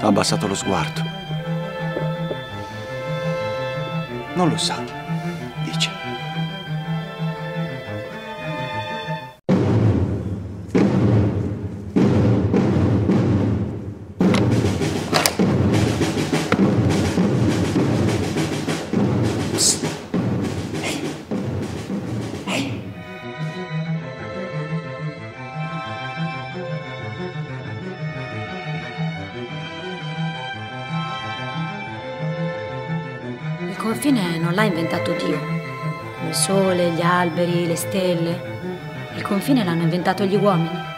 abbassato lo sguardo. Non lo sa, dice. Psst. Ehi. Ehi. Il confine non l'ha inventato Dio, come il sole, gli alberi, le stelle. Il confine l'hanno inventato gli uomini.